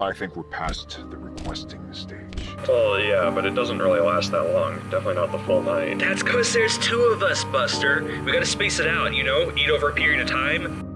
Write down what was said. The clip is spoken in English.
I think we're past the requesting stage. Well, yeah, but it doesn't really last that long. Definitely not the full night. That's 'cause there's two of us, Buster. We gotta space it out, you know? Eat over a period of time.